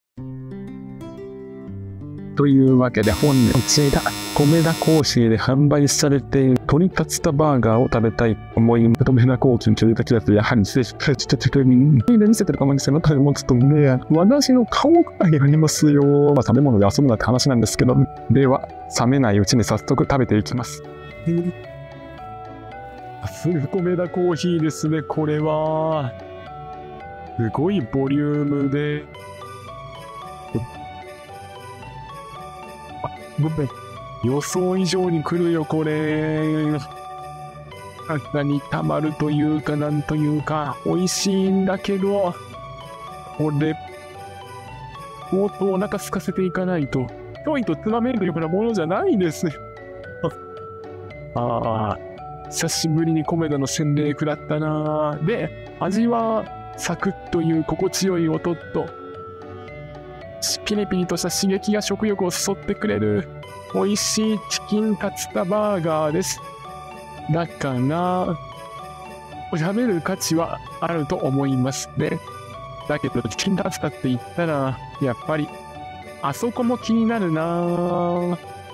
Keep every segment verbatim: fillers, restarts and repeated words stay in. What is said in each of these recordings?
というわけで本日こちら、米田コーヒーで販売されている鶏竜田バーガーを食べたいと思います。米田コーヒーの鶏竜田やはり失礼しました。ちょっと見せてるかもですけど、もうちょっとね、私の顔がありますよ。まあ食べ物で遊ぶなって話なんですけど、では、冷めないうちに早速食べていきます。すぐ米田コーヒーですね、これは。すごいボリュームで。予想以上に来るよ、これ。体にたまるというか、なんというか、美味しいんだけど、これ、もっとお腹空かせていかないと、ちょいとつまめるようなものじゃないです。ああ、久しぶりに米田の洗礼食らったな。で、味はサクッという心地よい音と、ピリピリとした刺激が食欲をそそってくれる美味しいチキン竜田バーガーです。だから、食べる価値はあると思いますね。だけど、チキン竜田って言ったら、やっぱり、あそこも気になるなぁ。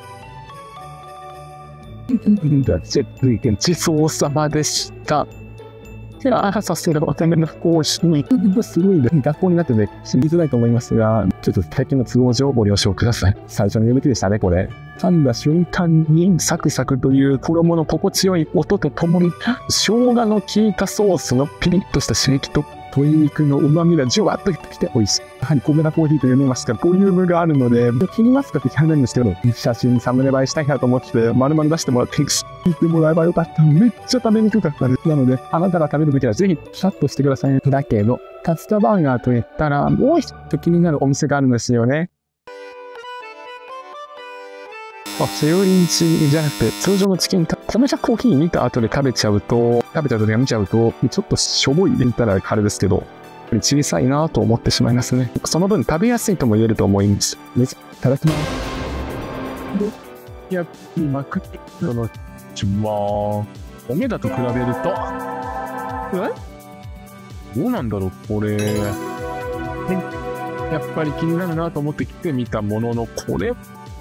ごちそうさまでした。じゃあ、さすがおための講師に、すごい学校になってて、知りづらいと思いますが、ちょっと最近の都合上ご了承ください。最初の指でしたね、これ。噛んだ瞬間に、サクサクという衣の心地よい音とともに、生姜の効いたソースのピリッとした刺激と、鶏肉の旨味がじゅわっときて美味しい。やはり米田コーヒーと読めますから、ボリュームがあるので、切りますかって聞かないんですけど、写真サムネ映えしたいなと思って、丸々出してもらって、見てもらえばよかった。めっちゃ食べにくかったです。なので、あなたが食べるときはぜひ、シャッとしてください。だけど、竜田バーガーと言ったら、もう一つ気になるお店があるんですよね。あ、油淋鶏じゃなくて、通常のチキン、米田コーヒー見た後で食べちゃうと、食べちゃうときは見ちゃうと、ちょっとしょぼい入れたらあれですけど、小さいなぁと思ってしまいますね。その分食べやすいとも言えると思います。いただきます。いや、マクドのちまおめだと比べると、えどうなんだろう、これ。やっぱり気になるなと思って来てみたものの、これ。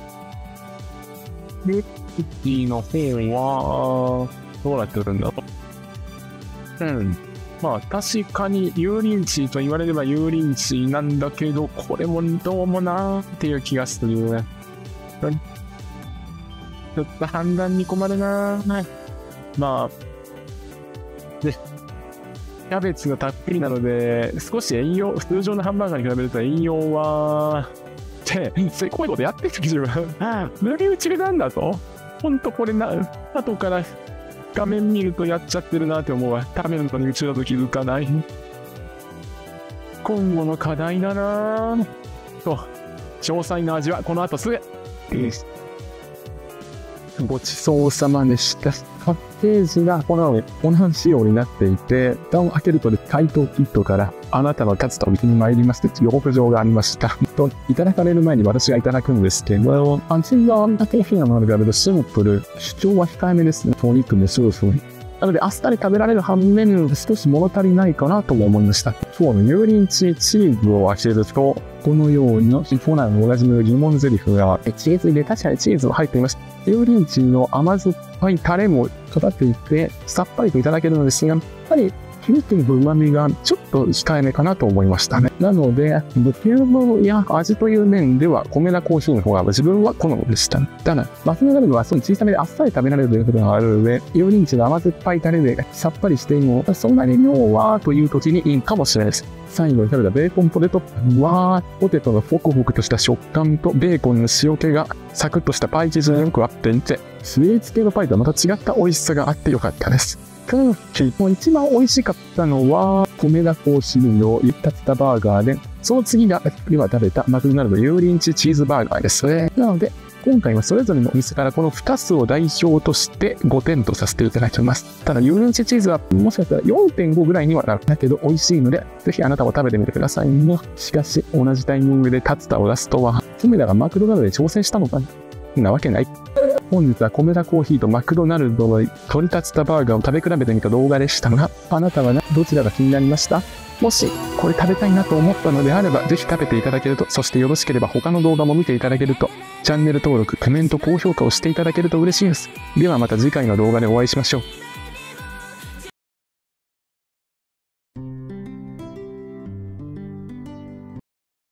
で、クッキーの方は、どうなってるんだろう。うん。まあ確かに油淋鶏と言われれば油淋鶏なんだけど、これもどうもなーっていう気がするね。ちょっと判断に困るなー。まあ、で、キャベツがたっぷりなので、少し栄養、通常のハンバーガーに比べると栄養は、って、せこいことやってる自分。抜き打ちなんだとほんとこれな、後から、画面見るとやっちゃってるなって思うわ。食べるのに夢中だと気づかない。今後の課題だなぁ。と、詳細な味はこの後すぐ。ごちそうさまでした。パッケージがこのように同じようになっていて、蓋を開けると解凍キットからあなたの竜田を見てに参りまして予告状がありました。と、いただかれる前に私がいただくんですけど、味がだけフィナの比べるとシンプル、主張は控えめですね。お肉もそうそう。なので、あっさり食べられる反面、少し物足りないかなとも思いました。今日の油淋鶏チーズを開けると、このように、シフォナーのおなじみの疑問ゼリフが、チーズ入れ、確かにチーズが入っていました。油淋鶏の甘酸っぱいタレもかかっていて、さっぱりといただけるのですが、やっぱり、キムチの旨味がちょっと控えめかなと思いましたね。なので、ボリュームや味という面では、米田コーヒーの方が自分は好みでした。ただ、マスナダルはすごい小さめであっさり食べられるということがあるので、油淋鶏の甘酸っぱいタレでさっぱりしても、そんなに量はという時にいいかもしれないです。最後に食べたベーコンポテト、わー、ポテトのホクホクとした食感とベーコンの塩気がサクッとしたパイ生地によく合っていて、スイーツ系のパイとはまた違った美味しさがあってよかったです。もう一番美味しかったのは、米田コーヒーの竜田バーガーで、その次が今食べたマクドナルド油淋鶏チーズバーガーですね。なので、今回はそれぞれのお店からこのふたつを代表としてごてんとさせていただいております。ただ、油淋鶏チーズはもしかしたら よんてんご ぐらいにはなる。だけど美味しいので、ぜひあなたも食べてみてくださいね。しかし、同じタイミングで竜田を出すとは、米田がマクドナルドで挑戦したのかな？なわけない。本日は米田コーヒーとマクドナルドの鶏竜田バーガーを食べ比べてみた動画でしたが、あなたはどちらが気になりました？ もしこれ食べたいなと思ったのであれば、ぜひ食べていただけると、そしてよろしければ他の動画も見ていただけると、チャンネル登録、コメント、高評価をしていただけると嬉しいです。ではまた次回の動画でお会いしましょう。